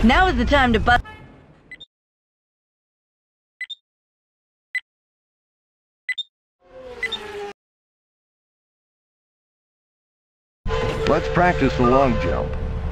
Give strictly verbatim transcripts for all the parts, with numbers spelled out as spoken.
Now is the time to bust. Let's practice the long jump.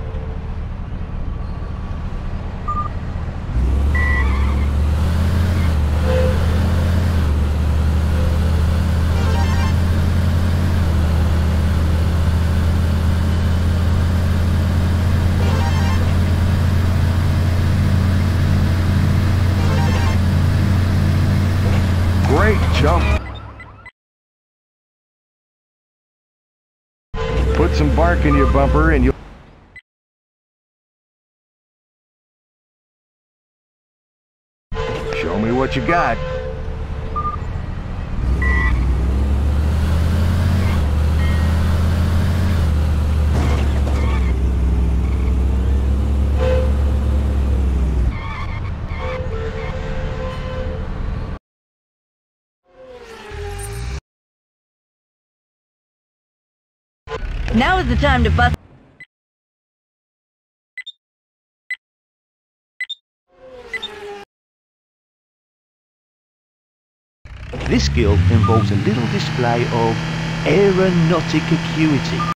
Great jump. Put some bark in your bumper and you'll... Show me what you got. Now is the time to bust. This skill involves a little display of aeronautic acuity.